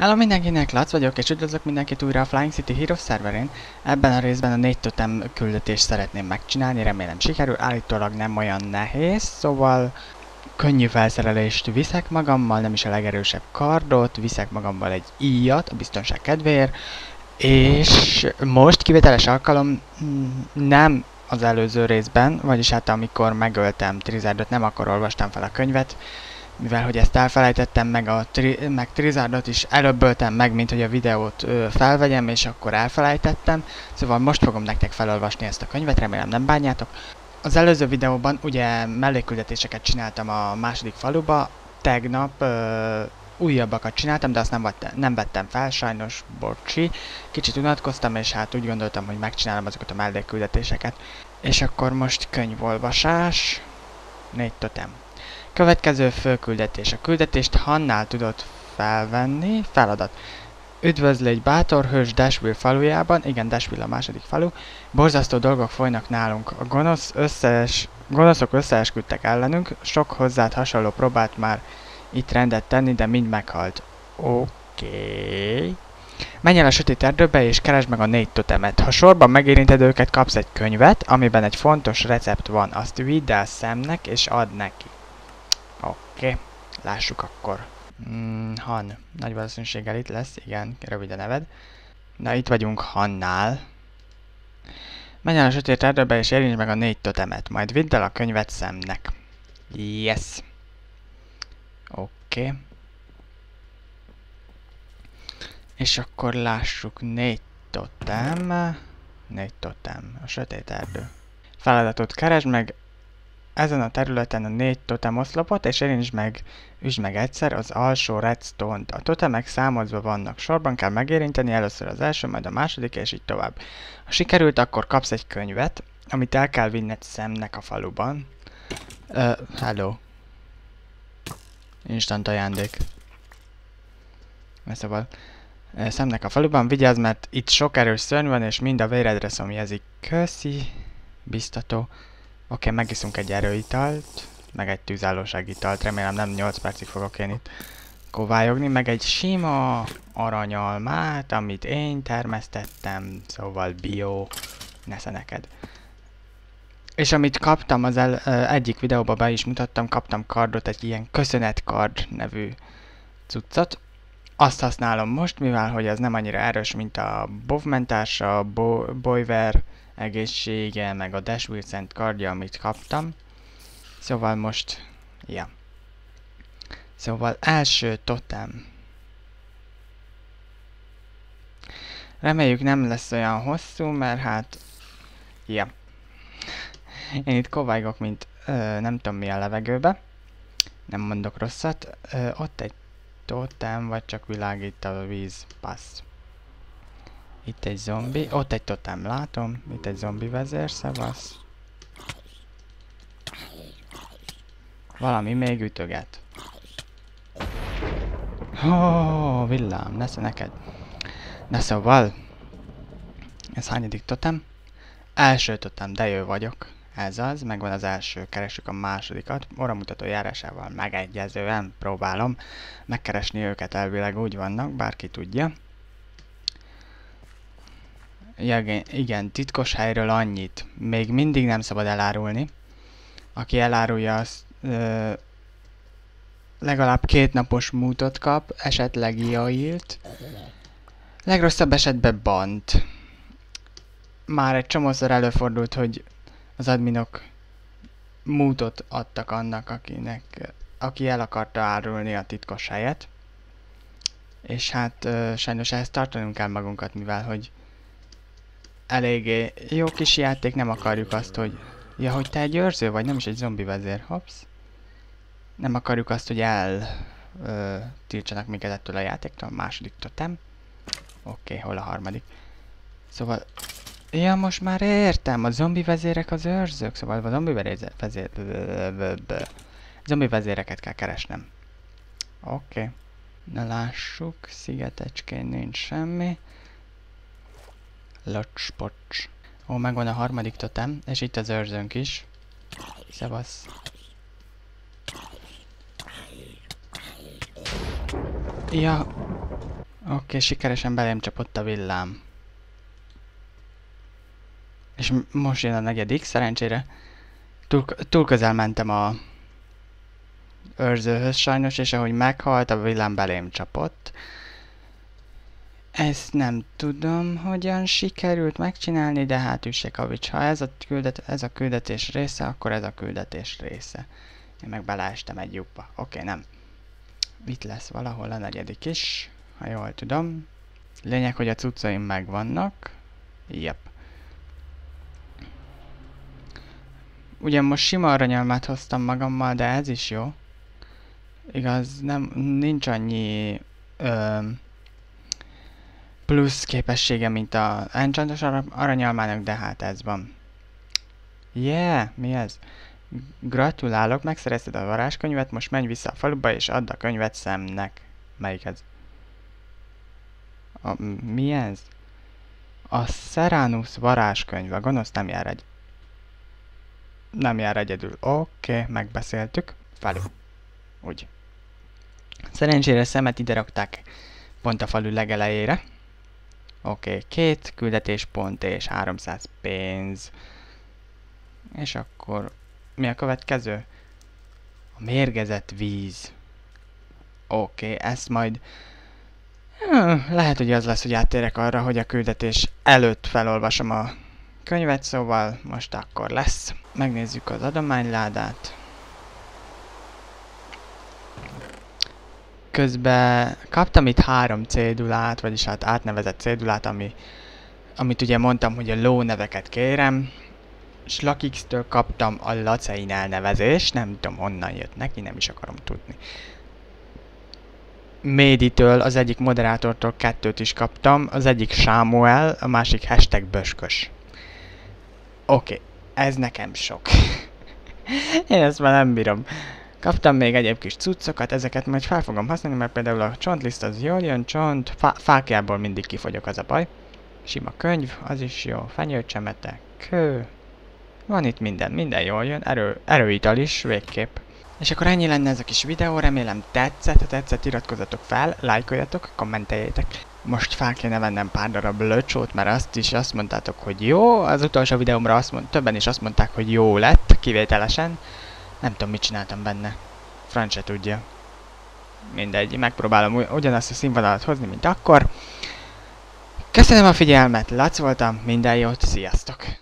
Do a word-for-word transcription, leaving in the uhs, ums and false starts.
Hello mindenkinek, Lac vagyok, és üdvözlök mindenkit újra a Flying City Heroes szerverén. Ebben a részben a négy totem küldetést szeretném megcsinálni, remélem sikerül, állítólag nem olyan nehéz, szóval könnyű felszerelést viszek magammal, nem is a legerősebb kardot, viszek magammal egy íjat a biztonság kedvéért, és most kivételes alkalom nem az előző részben, vagyis hát amikor megöltem Trizardot, nem akkor olvastam fel a könyvet, mivel hogy ezt elfelejtettem, meg a tri meg Trizardot is előbböltem meg, mint hogy a videót ö, felvegyem, és akkor elfelejtettem. Szóval most fogom nektek felolvasni ezt a könyvet, remélem nem bánjátok. Az előző videóban ugye mellékküldetéseket csináltam a második faluba, tegnap ö, újabbakat csináltam, de azt nem, vett, nem vettem fel, sajnos, bocsi. Kicsit unatkoztam, és hát úgy gondoltam, hogy megcsinálom azokat a mellékküldetéseket. És akkor most könyvolvasás, négy totem. Következő főküldetés. A küldetést Hannál tudod felvenni. Feladat. Üdvözl egy bátor hős Dashville falujában. Igen, Dashville a második falu. Borzasztó dolgok folynak nálunk. A gonosz összes, gonoszok összeesküdtek ellenünk. Sok hozzád hasonló próbált már itt rendet tenni, de mind meghalt. Oké. Okay. Menj el a sötét erdőbe és keresd meg a négy totemet. Ha sorban megérinted őket, kapsz egy könyvet, amiben egy fontos recept van. Azt vidd el Samnek és add neki. Oké, okay. Lássuk akkor. Mm, Han. Nagy valószínűséggel itt lesz, igen, rövid a neved. Na, itt vagyunk Hannál. Menj el a sötét erdőbe és érintsd meg a négy totemet, majd vidd el a könyvet Samnek. Yes. Oké. Okay. És akkor lássuk, négy totem. Négy totem. A sötét erdő. Feladatot keresd meg ezen a területen a négy totem oszlopot, és érintsd meg, üsd meg egyszer az alsó redstone-t. A totemek számozva vannak, sorban kell megérinteni, először az első, majd a második, és így tovább. Ha sikerült, akkor kapsz egy könyvet, amit el kell vinned Samnek a faluban. Uh, hello. Instant ajándék. Szóval uh, Samnek a faluban, vigyázz, mert itt sok erős szörny van, és mind a véredre szomjazik. Köszi. Biztató. Oké, okay, megiszunk egy erőitalt, meg egy tűzállóságitalt, remélem nem nyolc percig fogok én itt kovályogni, meg egy sima aranyalmát, amit én termesztettem, szóval bio, nesze neked. És amit kaptam, az el, egyik videóban be is mutattam, kaptam kardot, egy ilyen köszönetkard nevű cuccot. Azt használom most, mivel hogy az nem annyira erős, mint a bovmentársa, a bo Boiver egészsége, meg a Dashville Szent kardja, amit kaptam. Szóval most, ja. Szóval első totem. Reméljük nem lesz olyan hosszú, mert hát, ja. Én itt koválygok, mint ö, nem tudom mi a levegőbe. Nem mondok rosszat. Ö, ott egy totem, vagy csak világít a víz. Passz. Itt egy zombi, ott egy totem látom, itt egy zombi vezér, szevasz. Valami még ütöget. Ó, oh, villám, nesze neked. Na szóval, ez hányadik totem? Első totem, de jó vagyok. Ez az, megvan az első, keressük a másodikat. Óramutató járásával megegyezően próbálom megkeresni őket, elvileg úgy vannak, bárki tudja. Igen, igen, titkos helyről annyit. Még mindig nem szabad elárulni. Aki elárulja, az ö, legalább két napos mútot kap, esetleg jailt. Legrosszabb esetben bant. Már egy csomószor előfordult, hogy az adminok mútot adtak annak, akinek, aki el akarta árulni a titkos helyet. És hát ö, sajnos ehhez tartanunk kell magunkat, mivel hogy eléggé jó kis játék, nem akarjuk azt, hogy... Ja, hogy te egy őrző vagy, nem is egy zombi vezér, hops. Nem akarjuk azt, hogy el... Ö, tiltsanak minket ettől a játéktól, a második totem. Oké, okay, hol a harmadik? Szóval... Ja, most már értem, a zombi vezérek az őrzők, szóval a zombi vezér... Zombi vezéreket kell keresnem. Oké. Okay. Na lássuk, szigetecskén nincs semmi. Locspocs. Ó, megvan a harmadik totem, és itt az őrzőnk is. Szevasz. Ja. Oké, okay, sikeresen belém csapott a villám. És most jön a negyedik, szerencsére. Túl, túl közel mentem a őrzőhöz sajnos, és ahogy meghalt, a villám belém csapott. Ezt nem tudom, hogyan sikerült megcsinálni, de hát Üssekavics, ha ez a, küldet, ez a küldetés része, akkor ez a küldetés része. Én meg beleestem egy lyukba. Oké, okay, nem. Itt lesz valahol a negyedik is, ha jól tudom. Lényeg, hogy a cuccaim megvannak. Jep. Ugyan most sima aranyalmát hoztam magammal, de ez is jó. Igaz, nem, nincs annyi ö, plusz képessége, mint a enchantos aranyalmának, de hát ez van. Yeah, mi ez? Gratulálok, megszerezted a varázskönyvet, most menj vissza a faluba és add a könyvet Samnek. Melyik ez? A, mi ez? A Seranus varázskönyv, a gonosz nem jár egy... Nem jár egyedül. Oké, okay, megbeszéltük. Falu. Úgy. Szerencsére Samet ide rakták pont a falu legelejére. Oké, okay, két küldetéspont és háromszáz pénz. És akkor mi a következő? A mérgezett víz. Oké, okay, ezt majd... Hmm, lehet, hogy az lesz, hogy áttérek arra, hogy a küldetés előtt felolvasom a könyvet, szóval most akkor lesz. Megnézzük az adományládát. Közben kaptam itt három cédulát, vagyis hát átnevezett cédulát, ami, amit ugye mondtam, hogy a lóneveket kérem. Slakix-től kaptam a Lacein elnevezést, nem tudom honnan jött neki, nem is akarom tudni. Méditől, az egyik moderátortól kettőt is kaptam, az egyik Sámuel, a másik hashtag Böskös. Oké, okay, ez nekem sok. Én ezt már nem bírom. Kaptam még egyéb kis cuccokat, ezeket majd fel fogom használni, mert például a csontliszt az jól jön, csont, fá fákjából mindig kifogyok, az a baj. Sima könyv, az is jó, fenyőcsemete, kő. Van itt minden, minden jól jön, erő, erőital is, végképp. És akkor ennyi lenne ez a kis videó, remélem tetszett, ha tetszett, iratkozzatok fel, lájkoljatok, kommenteljétek. Most fel kéne vennem pár darab löcsót, mert azt is azt mondtátok, hogy jó, az utolsó videómra azt mond, többen is azt mondták, hogy jó lett, kivételesen. Nem tudom, mit csináltam benne. Franc se tudja. Mindegy, megpróbálom ugyanazt a színvonalat hozni, mint akkor. Köszönöm a figyelmet, Lac voltam, minden jót, sziasztok!